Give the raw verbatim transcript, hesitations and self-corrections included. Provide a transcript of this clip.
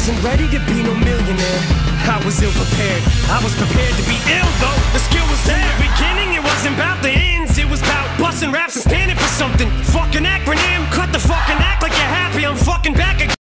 wasn't ready to be no millionaire. I was ill prepared, I was prepared to be ill though. The skill was there. In the beginning it wasn't about the ends, it was about busting raps and standing for something. Fucking acronym, cut the fucking act like you're happy, I'm fucking back again.